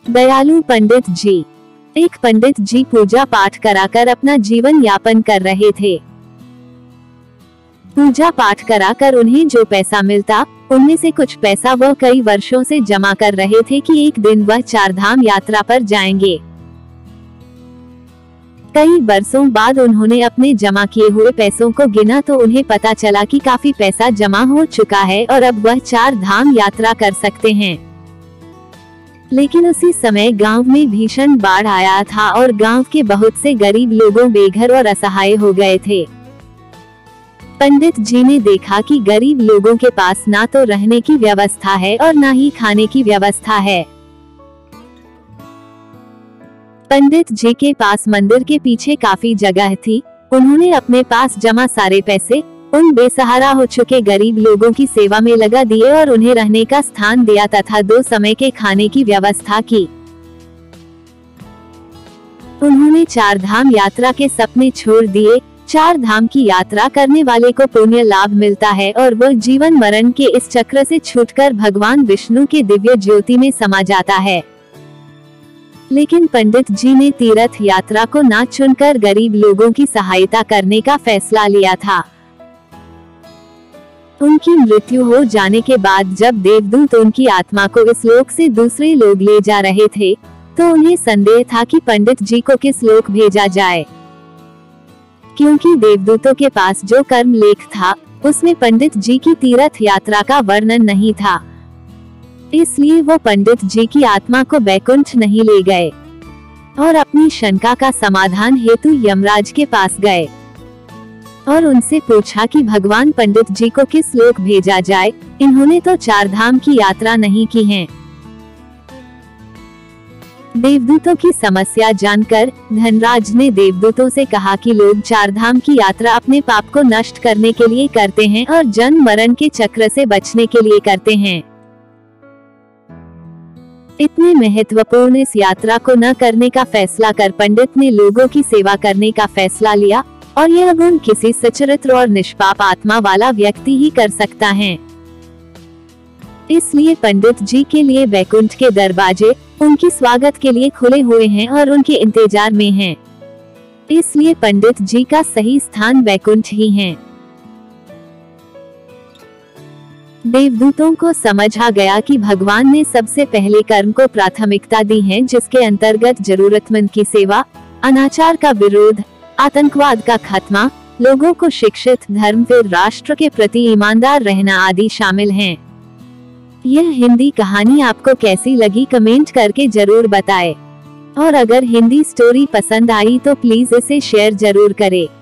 दयालु पंडित जी। एक पंडित जी पूजा पाठ कराकर अपना जीवन यापन कर रहे थे। पूजा पाठ कराकर उन्हें जो पैसा मिलता, उनमें से कुछ पैसा वह कई वर्षों से जमा कर रहे थे कि एक दिन वह 4 धाम यात्रा पर जाएंगे। कई बरसों बाद उन्होंने अपने जमा किए हुए पैसों को गिना तो उन्हें पता चला कि काफी पैसा जमा हो चुका है और अब वह 4 धाम यात्रा कर सकते हैं। लेकिन उसी समय गांव में भीषण बाढ़ आया था और गांव के बहुत से गरीब लोगों बेघर और असहाय हो गए थे। पंडित जी ने देखा कि गरीब लोगों के पास ना तो रहने की व्यवस्था है और ना ही खाने की व्यवस्था है। पंडित जी के पास मंदिर के पीछे काफी जगह थी। उन्होंने अपने पास जमा सारे पैसे उन बेसहारा हो चुके गरीब लोगों की सेवा में लगा दिए और उन्हें रहने का स्थान दिया तथा 2 समय के खाने की व्यवस्था की। उन्होंने 4 धाम यात्रा के सपने छोड़ दिए। 4 धाम की यात्रा करने वाले को पुण्य लाभ मिलता है और वह जीवन मरण के इस चक्र से छूटकर भगवान विष्णु के दिव्य ज्योति में समा जाता है। लेकिन पंडित जी ने तीर्थ यात्रा को ना चुनकर गरीब लोगों की सहायता करने का फैसला लिया था। उनकी मृत्यु हो जाने के बाद जब देवदूत उनकी आत्मा को इस लोक से दूसरे लोक ले जा रहे थे, तो उन्हें संदेह था कि पंडित जी को किस लोक भेजा जाए। क्योंकि देवदूतों के पास जो कर्म लेख था, उसमें पंडित जी की तीर्थ यात्रा का वर्णन नहीं था। इसलिए वो पंडित जी की आत्मा को बैकुंठ नहीं ले गए और अपनी शंका का समाधान हेतु यमराज के पास गए और उनसे पूछा कि भगवान पंडित जी को किस लोक भेजा जाए। इन्होंने तो 4 धाम की यात्रा नहीं की है। देवदूतों की समस्या जानकर धनराज ने देवदूतों से कहा कि लोग 4 धाम की यात्रा अपने पाप को नष्ट करने के लिए करते हैं और जन्म मरण के चक्र से बचने के लिए करते हैं। इतने महत्वपूर्ण इस यात्रा को न करने का फैसला कर पंडित ने लोगों की सेवा करने का फैसला लिया और यह गुण किसी सच्चरित्र और निष्पाप आत्मा वाला व्यक्ति ही कर सकता है। इसलिए पंडित जी के लिए बैकुंठ के दरवाजे उनकी स्वागत के लिए खुले हुए हैं और उनके इंतजार में हैं। इसलिए पंडित जी का सही स्थान बैकुंठ ही है। देवदूतों को समझ आ गया कि भगवान ने सबसे पहले कर्म को प्राथमिकता दी है, जिसके अंतर्गत जरूरतमंद की सेवा, अनाचार का विरोध, आतंकवाद का खात्मा, लोगों को शिक्षित, धर्मवीर, राष्ट्र के प्रति ईमानदार रहना आदि शामिल हैं। यह हिंदी कहानी आपको कैसी लगी कमेंट करके जरूर बताएं और अगर हिंदी स्टोरी पसंद आई तो प्लीज इसे शेयर जरूर करें।